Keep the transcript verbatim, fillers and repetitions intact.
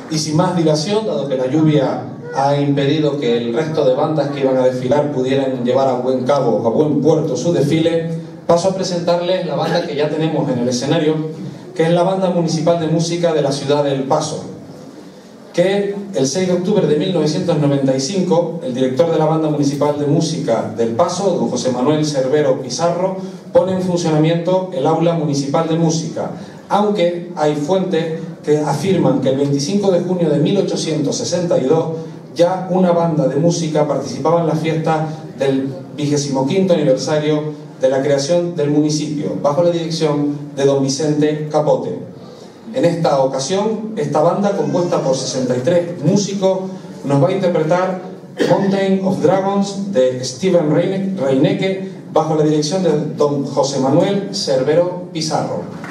Y sin más dilación, dado que la lluvia ha impedido que el resto de bandas que iban a desfilar pudieran llevar a buen cabo, a buen puerto su desfile, paso a presentarles la banda que ya tenemos en el escenario, que es la Banda Municipal de Música de la ciudad de El Paso, que el seis de octubre de mil novecientos noventa y cinco, el director de la Banda Municipal de Música del Paso, don José Manuel Cervero Pizarro, pone en funcionamiento el Aula Municipal de Música, aunque hay fuentes que afirman que el veinticinco de junio de mil ochocientos sesenta y dos ya una banda de música participaba en la fiesta del vigésimo quinto aniversario de la creación del municipio, bajo la dirección de don Vicente Capote. En esta ocasión, esta banda, compuesta por sesenta y tres músicos, nos va a interpretar Mountain of Dragons de Steven Reinecke, bajo la dirección de don José Manuel Cervero Pizarro.